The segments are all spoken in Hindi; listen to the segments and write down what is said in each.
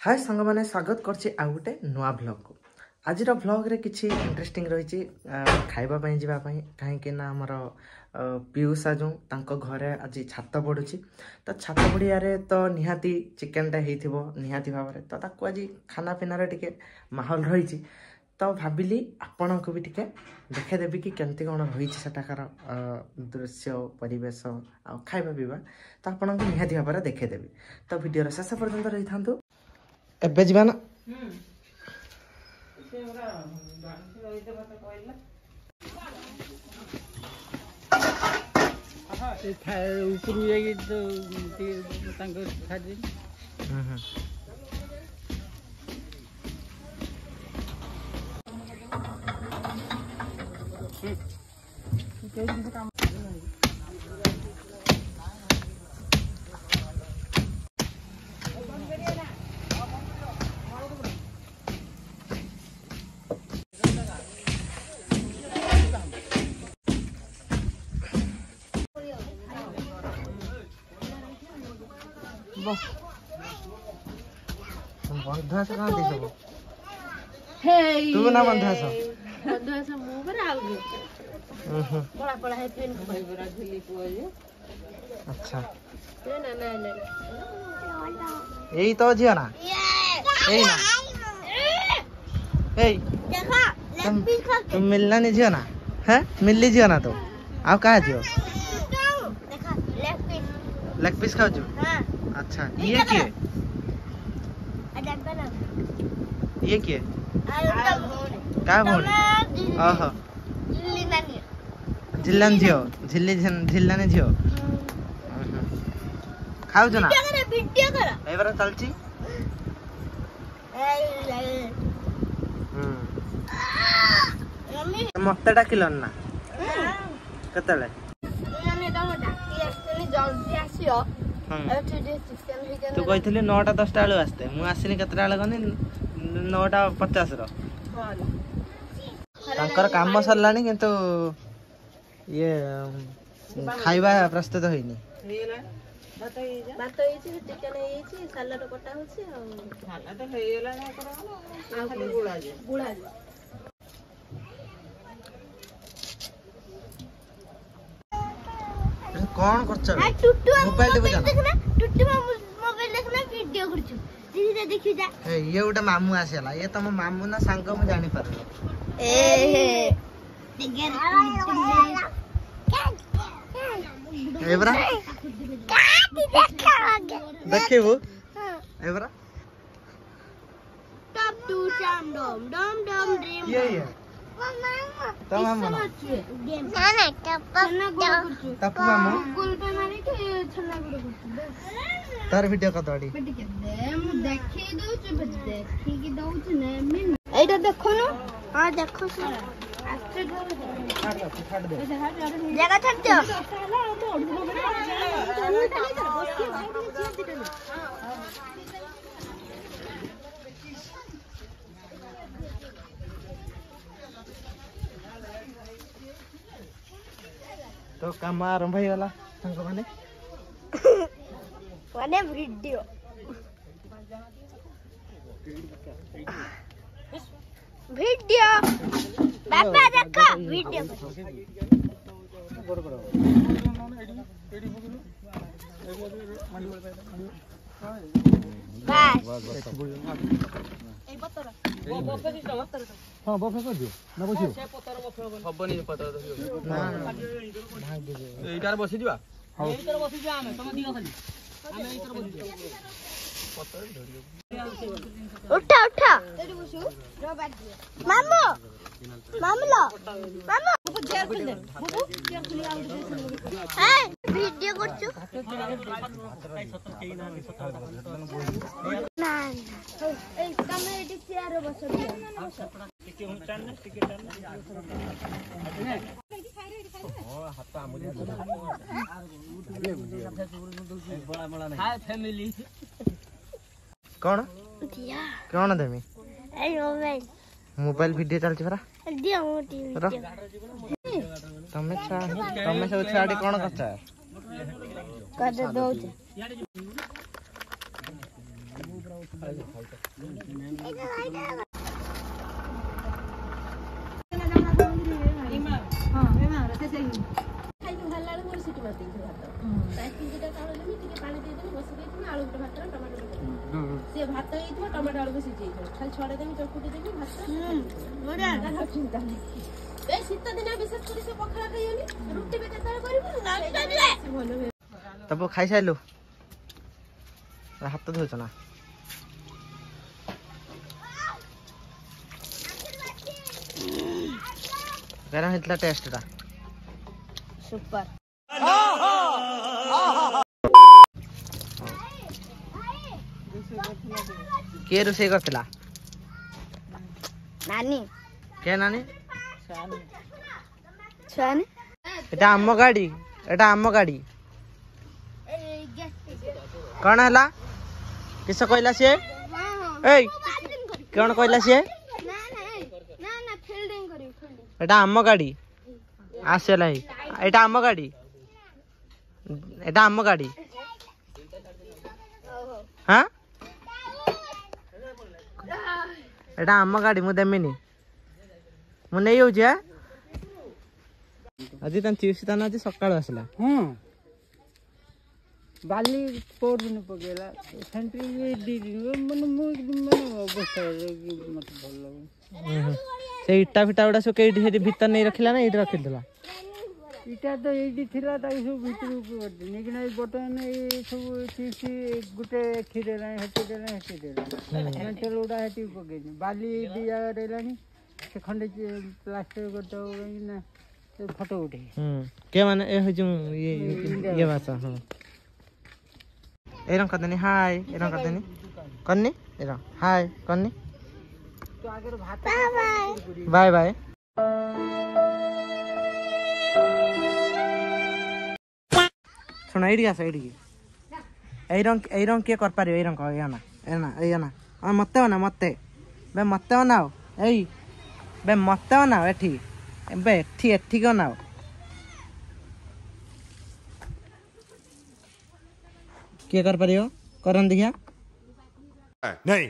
हाय सांग मैंने स्वागत करते नुआ ब्लॉग को आज ब्लॉग रे किसी इंटरेस्टिंग रही खावाई जावाई कहीं आमर पीयूषा जो घरे आज छात पड़ू तो छात पड़िया तो निहाती चिकेनटा हो निहाती भाव में तो आज खाना पीनार टे माहौल रही तो भाविली आपण को भी टिके देखेदेवी कि केमती कौन रही सेठाकार दृश्य परिवेश आ खाଇବା पीवा तो आपन को निहाती भाव में देखेदेवी तो वीडियो शेष पर्यंत रही था एबे जीवा ना ऊपर जाइए तो बंधुआस कहाँ दे सब तू ना बंधुआस बंधुआस मु पर आउ बड़ा बड़ा है पेन भाई बड़ा झिली को ये अच्छा ना ना ना यही तो जिया ना यही ना ए देखा तुम मिलना नहीं जिया ना हैं मिलली जिया ना तो आओ कहाँ जियो देखा लेग पीस खाओ जो हां अच्छा ये क्या ये क्या क्या भोन ओहो झिल्लान झियो झिल्लाने झियो खाओ जो ना वीडियो कर ए बार चलची मते डाकिलन ना केतले तू कही 9टा 10टा बेलू आसते मु आसनी केतटा बेले गनी 9:50 तांकर काम सरलानी किंतु ये खाइबा प्रस्तुत होइनी भात होइछि चिकन होइछि सलाड कटा होछि आ सलाड हेयला ना करा खाली गुळा कौन करछ मोबाइल देखना टुट्टू मोबाइल देखना वीडियो करछु धीरे देखि जा ये उटा मामू आसेला ये तम मामू ना सांग मु जानि पार ए एबरा देखिबो एबरा टप टू डम डम डम ड्रीम ये तमाम मना ना ना टप मामू गुल पे मारी के छन्ना गुड़ करछु तार वीडियो कतडी मु देखि दउछु देखि कि दउछु ने मिन एटा देखो न हां देखो सर आस्ते छाड़ दे जगह छाड़ दो तो काम आरंभ हो गला संग माने वाने वीडियो वीडियो बाबा देखो वीडियो हाँ बफे कर दियो ना बसियो हबनी पतर ना भाग दे एटार बसि दिबा एइतर बसि जा आमे तम दियो खाली आमे एइतर बसि जा पतर धरियो उठा उठा एडी बसु रो बात दियो मामू मामू लो मामू बुबु चेयर खुल दे बुबु चेयर खुली आउ हाय वीडियो करछु ना ए तमे एडी चेयर बसो टिके हम चान टिके चान हाथ आमुले बड़ा बड़ा नहीं हाय फैमिली कौन दिया कौन देमी ए मोबाइल मोबाइल वीडियो चलची परा दिया मोटी तमे सब छाड़ी कौन करछ कर दो भात टमाटो आलू सीझे खाली छड़े देवी चकुटी देवी भात शीत दिन विशेष कर पखाड़ा खाइबनी रुटी भी तब खाई सारू हाथ धोच ना कैरा होता टेस्ट टा सुपर किए रोषे करथिला नानी के नानी छान एटा आम गाड़ी कौन है किस कहला सी कौन कहला सी एटा आम गाड़ी आसला एटा आम गाड़ी हाँ एटा आम गाड़ी मु देमिनी मु नहीं जाऊँ आज चिप्स तान आज सकाल आसला बाली पोर दिन पकेला सेंट्री दी मन मु अवस्था मत भल लगे से इटा फिटा गुड़ा सब कई भीतर नहीं रखिला ना ये रखिला इटा तो ये थिला ताई सब भीतर को लेकिन ए बटन ए सब चिप्स गुटे खिरेला हेटी देला मैं चलोडा हेटी पके बाली दिया देलानी से खंडे प्लास्टर करतो ना से फोटो उठे के माने ए हजू ये भाषा हां एरम करदनी हाय एरम करदनी कन्नी एरम हाय कन्नी तो आगे भात बाय बाय सुन एडी आस एडी ए रंग के कर पारियो ए रंग एना मते बना मते बे मते बनाओ एई बे मते बनाओ एठी बे एठी बनाओ किए कर पारियो करन देखिया नहीं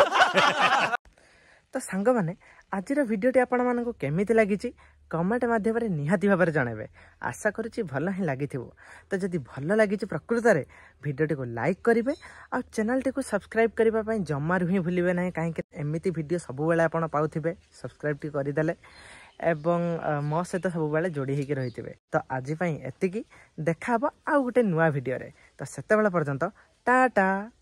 तो सांग माने आज भिडियोटी आपण मानक केमिति लागिची कमेंट माध्यम निहाती भाव जनइबे आशा करुच्ची भल ही लगी तो जदि भल लगी प्रकृत में भिडियोटी को लाइक करेंगे आ चैनल टी को सब्सक्राइब करने जमारू ही भूलिए ना कहीं एमती भिडियो सब बेले आप पाऊे सब्सक्राइब टी करदेले एवं मो सहित सब बेले जोड़ी होकर रही थे तो आज एति देखा आउ गोटे नुआ भिडियो तो से पर्यंत टाटा।